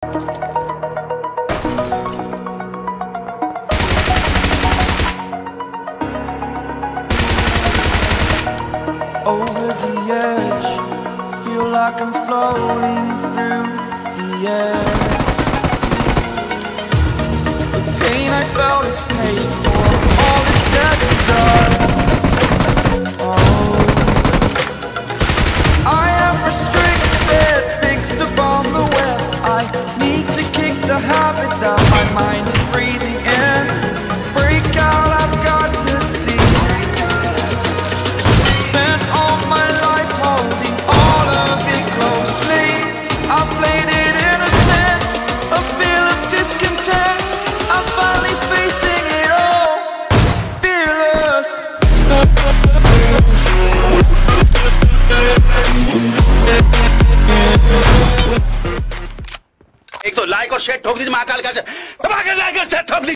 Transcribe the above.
Over the edge, feel like I'm floating through the air. The pain I felt is paid for, all is said and done. Oh, I am restricted, fixed upon the web. I need to kick the habit that my mind is breathing in. Break out, I've got to see. Spent all my life holding all of it closely. I played it innocent, a feel of discontent. I'm finally facing it all, fearless. एक तो like और share ठोक दीजिए महाकाल का, like और share ठोक दीजिए।